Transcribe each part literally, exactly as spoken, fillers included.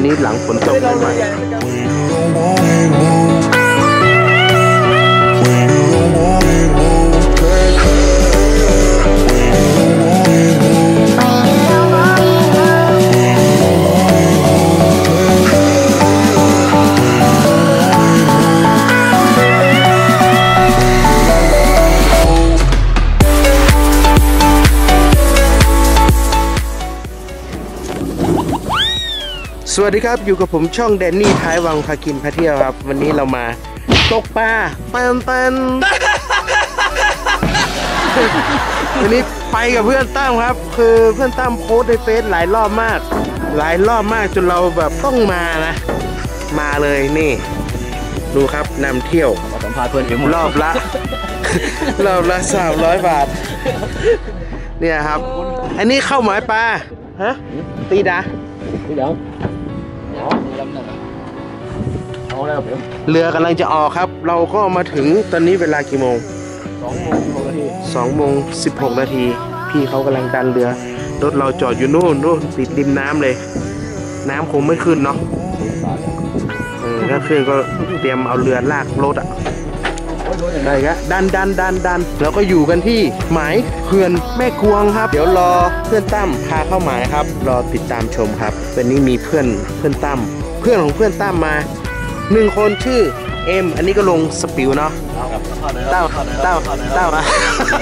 นี้หลังฝนตกใหม่สวัสดีครับอยู่กับผมช่องแดนนี่ท้ายวังพากินพาเที่ยวครับวันนี้เรามาตกปลาเต้นเต้นวันนี้ไปกับเพื่อนตั้มครับคือเพื่อนตั้มโพสในเฟซหลายรอบมากหลายรอบมากจนเราแบบต้องมานะมาเลยนี่ดูครับนำเที่ยวสัมภาษณ์เพื่อนอยู่รอบละรอบละสามร้อยบาทเนี่ยครับอันนี้เข้าหมายปลาฮะตีดาตีดาเรือกำลังจะออกครับเราก็มาถึงตอนนี้เวลากี่โมงสองโมงหกนาทีสองโมงสิบหกนาทีพี่เขากำลังดันเรือรถเราจอดอยู่นู่นนู่นติดริมน้ำเลยน้ำคงไม่ขึ้นเนาะเออถ้าขึ้นก็เตรียมเอาเรือลากรถอะได้ครับดันดันดันดันแล้วก็อยู่กันที่หมายเขื่อนแม่กวงครับเดี๋ยวรอเพื่อนตั้มพาเข้าหมายครับรอติดตามชมครับวันนี้มีเพื่อนเพื่อนตั้มเพื่อนของเพื่อนตั้มมาหนึ่งคนชื่อเอ็มอันนี้ก็ลงสปิวเนาะเต้าเต้าเต้าอะ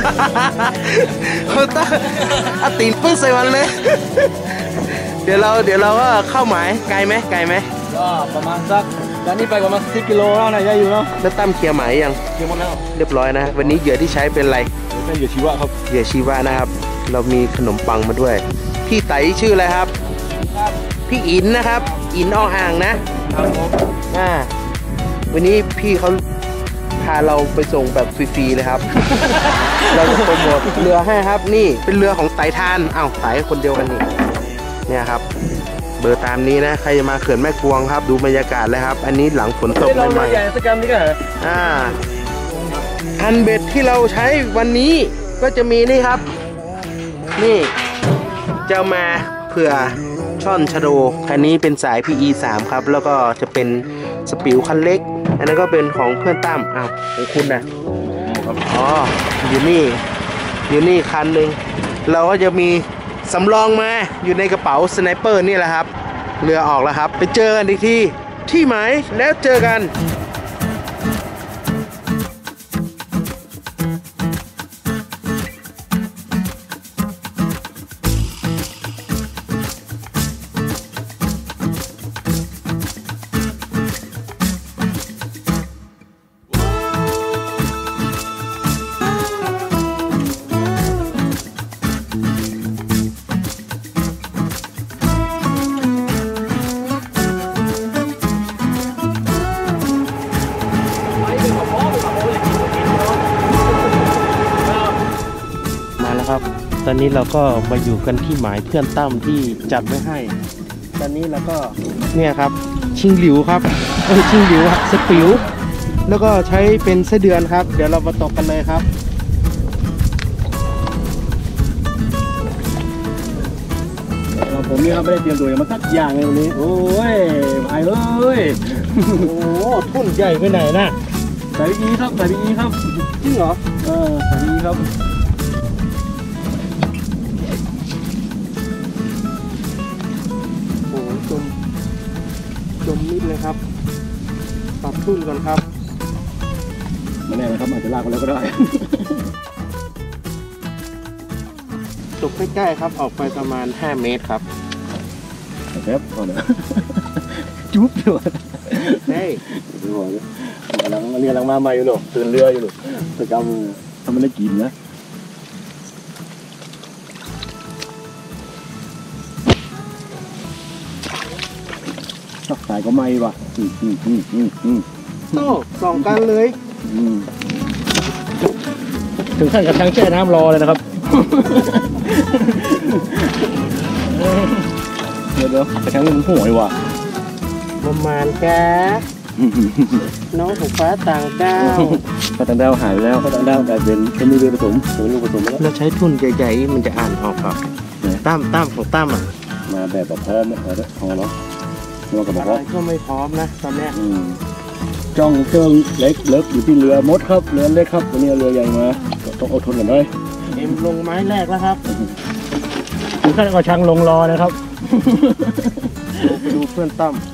เขาเต้าอาตีนปึ๊กใส่วันเลยเดี๋ยวเราเดี๋ยวเราก็เข้าหมายไกลไหมไกลไหมก็ประมาณสักด้านนี้ไปประมาณสิบกิโลแล้วนะได้อยู่เนาะแล้วตั้มเคลียร์หมายยังเคลียร์หมดแล้วเรียบร้อยนะวันนี้เหยื่อที่ใช้เป็นอะไรเป็นเหยื่อชีวะครับเหยื่อชีวะนะครับเรามีขนมปังมาด้วยพี่ไตชื่ออะไรครับพี่อินนะครับอินออ่างนะครับผมอ่าวันนี้พี่เขาพาเราไปส่งแบบฟรีๆเลยครับเราจะโปรโมทเรือให้ครับนี่เป็นเรือของไต่ทานอ้าวไต่คนเดียวกันนี่เนี่ยครับเบอร์ตามนี้นะใครจะมาเขื่อนแม่กวงครับดูบรรยากาศเลยครับอันนี้หลังฝนตกใหม่ๆสกรรมนี้ก็เหรออ่าอันเบ็ดที่เราใช้วันนี้ก็จะมีนี่ครับนี่จะมาเผื่อช่อนชะโดคันนี้เป็นสาย พี อี สามครับแล้วก็จะเป็นสปิวคันเล็กอันนั้นก็เป็นของเพื่อนตั้มอ้าวของคุณนะอ๋ออยู่นี่อยู่นี่คันหนึ่งเราก็จะมีสำรองมาอยู่ในกระเป๋าสไนเปอร์นี่แหละครับเรือออกแล้วครับไปเจอกันอีกทีที่หมายแล้วเจอกันตอนนี้เราก็มาอยู่กันที่หมายเพื่อนตั้มที่จัดไว้ให้ตอนนี้เราก็เนี่ยครับชิงหลิวครับเอ้ยชิงหลิวอะสปิวแล้วก็ใช้เป็นไส้เดือนครับเดี๋ยวเรามาตกกันเลยครับผมนี่ครับไม่ได้เตรียมตัวมาสักอย่างเลยวันนี้โอ้ยไปเลยโอ้ทุ่นใหญ่ไปไหนนะใส่บีครับใส่บีครับจริงเหรอเออใส่บีครับจมจมนิดเลยครับปรับทุ่นก่อนครับไม่แน่นะครับอาจจะลากไปแล้วก็ได้ตกใกล้ๆครับออกไปประมาณห้าเมตรครับแป๊บก่อนนะจุ๊บเลยเฮ้ยดูหัวเลยกำลังเรือกำลังมาใหม่อยู่หรอตื่นเรืออยู่หรอสกรรมทำมันได้กินนะสายก็ไม่ว่ะอืมอืมอืมอืมอืมโต้สองกันเลยอืมถึงขั้นกับทางแช่น้ำรอเลยนะครับเดี๋ยวเดี๋ยวกระชังมันห่วยว่ะประมาณแกน้องของฟ้าต่างดาวฟ้าต่างดาวหายไปแล้วฟ้าต่างดาวกลายเป็นเป็นมือเรือผสมเป็นลูกผสมแล้วเราใช้ทุนใหญ่ๆมันจะอ่านออกครับตั้มตั้มของตั้มอ่ะมาแบบแบบพร้อมนะพอแล้วมเราก็บอกอะไรว่าก็ไม่พร้อมนะตอนเนี้ยอืมจ้องเชิงเล็กเล็กอยู่ที่เรือมดครับเรือเล็กครับวันนี้เรือใหญ่มาก็ต้องอดทนกันหน่อยเอ็มลงไม้แรกแล้วครับถึงขั้นก็ช่างลงรอนะครับไปดูเพื่อนตั้ม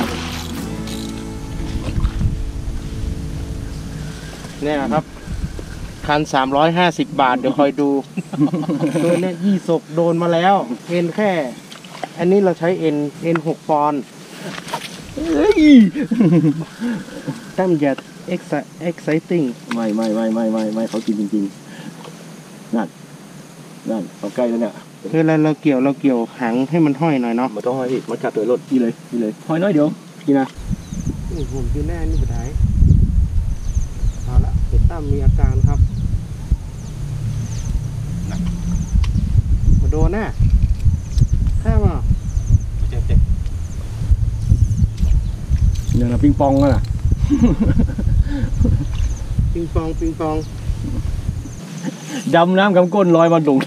เนี่ยครับคันสามร้อยห้าสิบบาทเดี๋ยวคอยดูตัวเนี้ยยี่สกโดนมาแล้วเอ็นแค่ อันนี้เราใช้เอ็นเอ็นหกปอนด์เฮ้ยตั้มอย่า exciting ไม่ไม่ไม่ไม่ไม่ไม่เขากินจริงๆนั่นนั่นเขาใกล้แล้วเนี่ยคือเราเราเกี่ยวเราเกี่ยวหางให้มันห้อยหน่อยเนาะมาต้องให้พี่มันกัดตัวรถนี่เลยนี่เลยหอยน้อยเดี๋ยวกินนะนี่ผมกินแน่นี่ผู้ใดเอาละเห็นตั้มมีอาการครับมาโดนแน่แค่มาเจ็บเจ็บเนี่ยนะปิงปองกันน่ะปิงปองปิงปองดำน้ำกำก้นลอยมาดง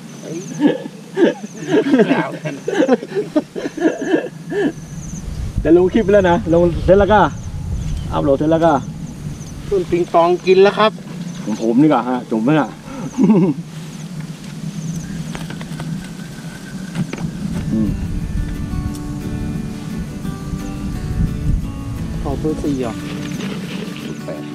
จะลงคลิปแล้วนะลงเสร็จแล้วก็อัพโหลดเสร็จแล้วก็ต้นปิงปองกินแล้วครับผมผมนี่ก่ะฮะจมไหมล่ะ อืมขอเบอร์สี่อ่ะแปด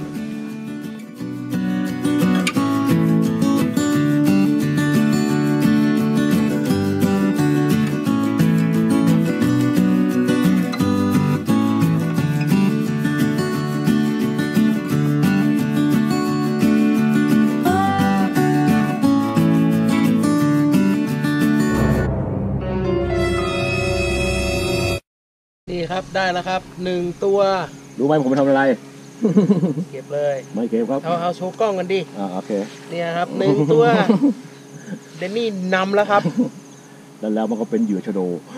นี่ครับได้แล้วครับหนึ่งตัวรู้ไหมผมไปทำอะไรเก็บเลยไม่เก็บครับเอาเอาโชว์กล้องกันดิอ่าโอเคเนี่ยครับหนึ่งตัวเดนนี่นำแล้วครับแล้วแล้วมันก็เป็นเหยื่อชะโด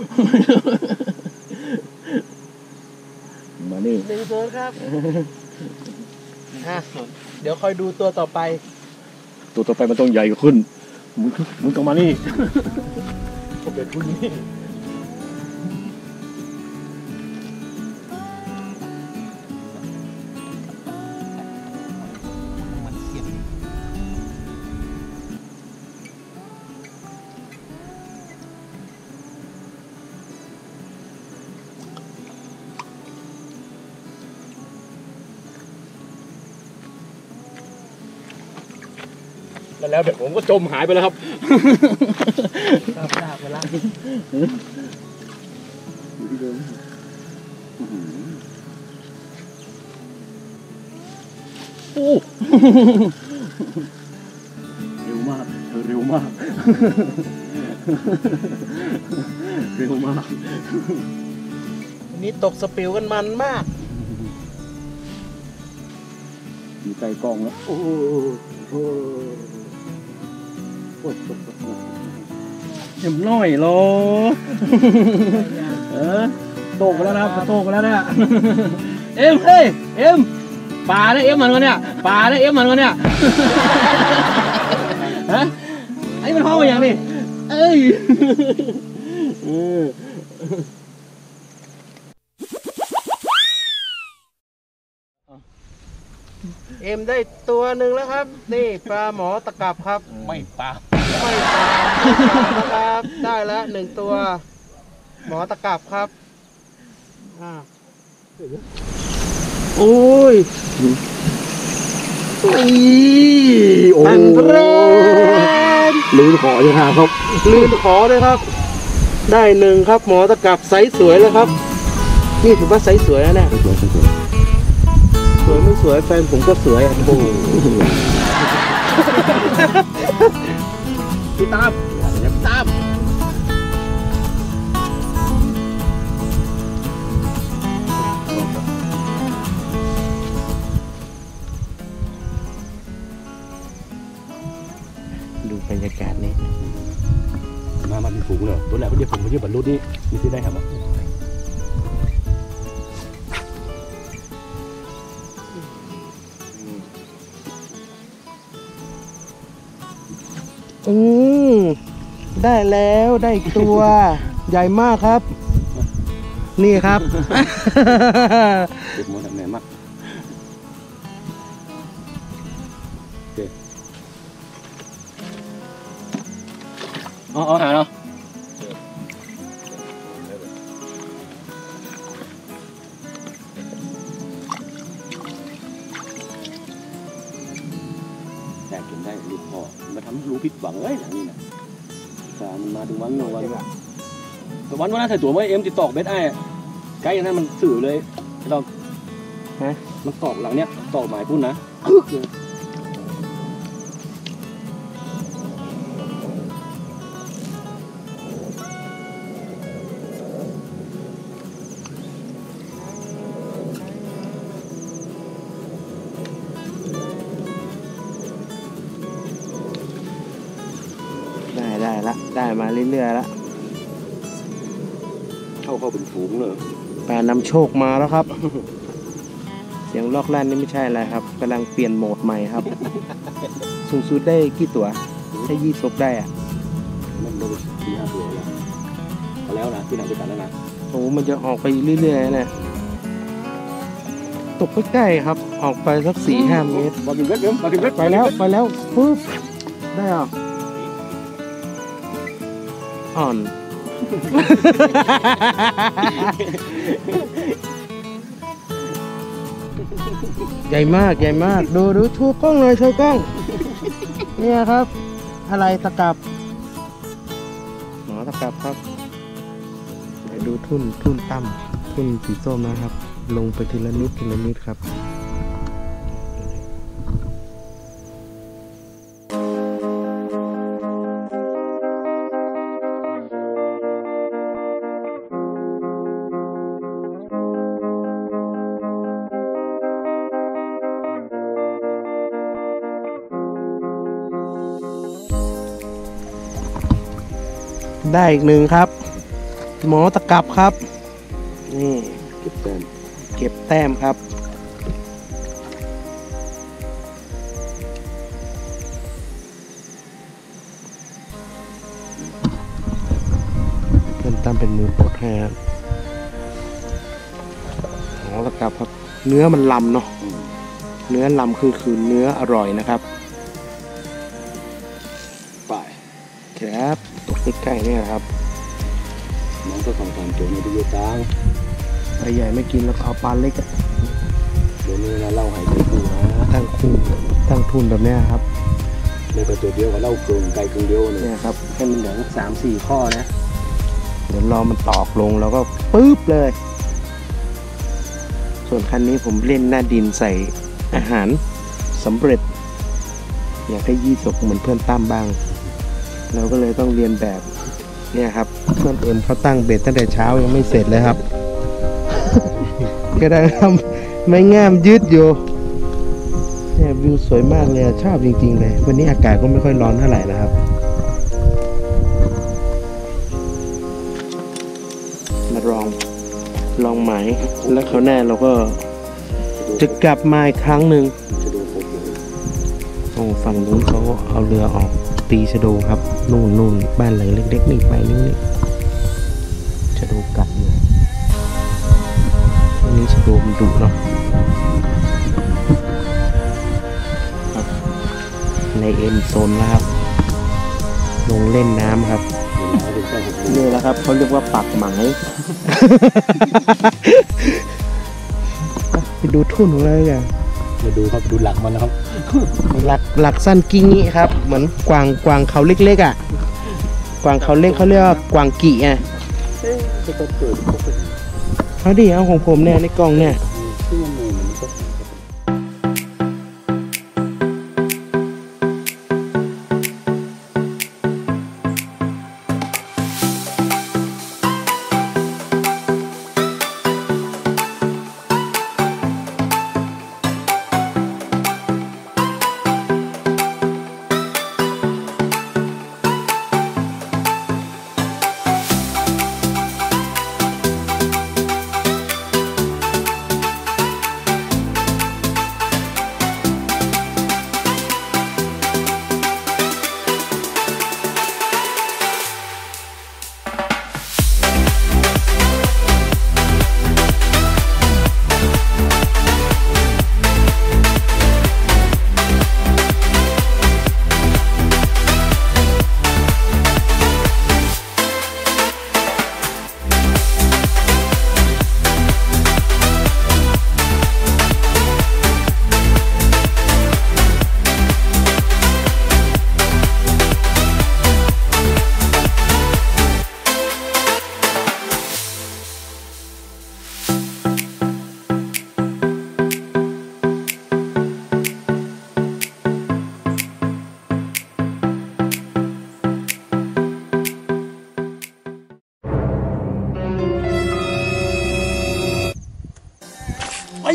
มานี่หนึ่งตัวครับอ่ะเดี๋ยวคอยดูตัวต่อไปตัวต่อไปมันต้องใหญ่ขึ้นมึงมึงต้องมานี่ ผมเป็นผู้นี้แล้วเดี๋ยวผมก็จมหายไปแล้วครับครับทราบไปแล้วอยู่ที่เดิมโอ้เร็วมากเธอเร็วมาก เร็วมากวันนี้ตกสปิวกันมันมากอยู่ใกล้กล้องแล้วโอ้โหโอ้โหเอ็มน้อยเหรอ เออโตกแล้วนะโตกแล้วเนี่ย เอ็มเฮ้ยเอ็มปลาได้เอ็มมันวะเนี่ยปลาได้เอ็มมันวะเนี่ย ฮะไอ้มันห้องมาอย่างนี้เอ้ยเออเอ็มได้ตัวหนึ่งแล้วครับ นี่ปลาหมอตะกรับครับไม่ปลาไม่ปลานะครับได้แล้วหนึ่งตัว หมอตะกรับครับอ่าโอ้ยโอ้อันแรกลืมขอจะหาครับลื่นขอเลยครับ ได้หนึ่งครับ หมอตะกรับไซส์สวยแล้วครับ นี่ถือว่าไซส์สวยแล้วเนี่ยสวยสวยสวยสวยไม่สวยแฟนผมก็สวยอ่ะโอ้โหพี่ตามอย่าพี่ตามดูบรรยากาศนี่มามันฝูงเลยตัวแรกก็เดี๋ยวผมไปเยอะบรรลุนี่มีที่ได้ครับอืมได้แล้วได้อีกตัว ใหญ่มากครับนี่ครับเด็กมดแม่มากอ๋อเอาหาเนาะแต่กินได้ลูกพ่อมาทำรู้ผิดหวังเลยอย่างนี้นะแต่มันมาถึงวันหนึ่งวันแต่วันวันนั้นใส่ตัวไว้เอ็มติดตอกเบ็ดไอ้ใกล้นั้นมันสื่อเลยเราฮะมันตอกหลังเนี้ยตอกหมายพุ่นนะได้ได้ละได้มาเรื่อยๆละเข้าเข้าเป็นฝูงเลยแปลนำโชคมาแล้วครับ เสียงลอกแล่นนี่ไม่ใช่อะไรครับกำลังเปลี่ยนโหมดใหม่ครับ สูงสุดได้กี่ตัวได้ยี่สิบได้อะมันได้สี่ห้าตัวแล้วพอแล้วนะที่ไหนด้วยกันแล้วนะโอ้มันจะออกไปเรื่อยๆนะตกใกล้ๆครับออกไปสักสี่ห้าเมตรมาถึงเล็กเดิมมาถึงเล็กไปแล้วไปแล้วปุ๊บได้อ่ะอ่อน ใหญ่มากใหญ่มากดูดูชูกล้องเลยชูกล้องเนี่ยครับอะไรตะกับหมอตะกับครับดูทุ่นทุ่นตั้มทุ่นสีส้มนะครับลงไปทีละนิดทีละนิดครับได้อีกหนึ่งครับหมอตะกับครับนี่เก็บแต้มเก็บแต้มครับเพื่อนตั้มเป็นมือปลดให้ครับหมอตะกับครับเนื้อมันลำเนาะเนื้อลำคือคือเนื้ออร่อยนะครับไปครับตกใกล้ๆเนี่ยครับน้องก็ส่งความโจมในดูตางปลาใหญ่ไม่กินแล้วเอาปลาเล็กอ่ะเดี๋ยวนี้เราเล่าให้ใจกูนะตั้งคู่ตั้งทุนแบบนี้ครับในประตูเดียวกับเล่าเกินไกลเกินเดียวเนี่ยครับให้มันเหลือสามสี่ข้อนะเดี๋ยวรอมันตอกลงแล้วก็ปึ๊บเลยส่วนคันนี้ผมเล่นหน้าดินใส่อาหารสำเร็จอยากให้ยี่สกเหมือนเพื่อนตั้มบ้างเราก็เลยต้องเรียนแบบเนี่ยครับเพื่อนเอ็มเขาตั้งเบ็ดตั้งแต่เช้ายังไม่เสร็จเลยครับ ก็ได้ทำไม่ง่ามยืดอยู่เนี่ยวิวสวยมากเลยชอบจริงๆเลยวันนี้อากาศก็ไม่ค่อยร้อนเท่าไหร่นะครับมาลองลองไหมแล้วเขาแน่เราก็จะกลับมาอีกครั้งหนึ่งโอ้ฝั่งนู้นเขาเอาเรือออกตีชะโดครับนู่นนู่นบ้านหลังเล็กๆนี่ไปนี่นี่ชะโดกัดอยู่อันนี้ชะโดมันดุเนาะในเอ็นโซนนะครับลงเล่นน้ำครับนี่แหละครับเขาเรียกว่าปักหมายไปดูทุ่นของเราอย่างมาดูครับดูหลักมันนะครับหลักหลักสั้นกิ้งนี้ครับเหมือนกวางกวางเขาเล็กๆอ่ะกวางเขาเล็กเขาเรียกว่ากวางกี่อ่ะเขาดิเอาของผมเนี่ยในกล่องเนี่ย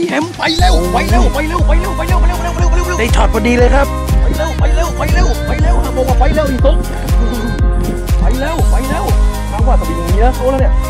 แฮมไปเร็วไปเร็วไปเร็วไปเร็วไปเร็วไปเร็วไปเร็วไปเร็วไปเร็วได้ช็อตพอดีเลยครับไปเร็วไปเร็วไปเร็วไปเร็วบอกว่าไปเร็วอีกสองไปเร็วไปเร็วครั้งว่าสวิงเยอะเขาแล้วเนี่ย